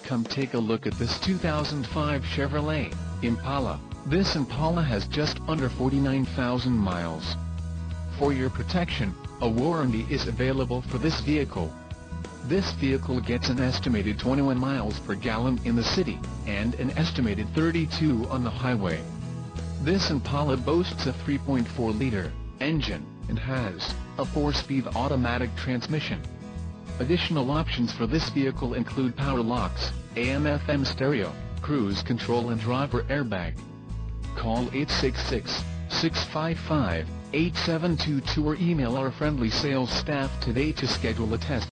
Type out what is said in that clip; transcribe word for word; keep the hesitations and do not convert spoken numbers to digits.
Come take a look at this two thousand five Chevrolet Impala. This Impala has just under forty-nine thousand miles. For your protection, a warranty is available for this vehicle. This vehicle gets an estimated twenty-one miles per gallon in the city, and an estimated thirty-two on the highway. This Impala boasts a three point four liter engine, and has a four-speed automatic transmission. Additional options for this vehicle include power locks, A M F M stereo, cruise control and driver airbag. Call eight six six, six five five, eight seven two two or email our friendly sales staff today to schedule a test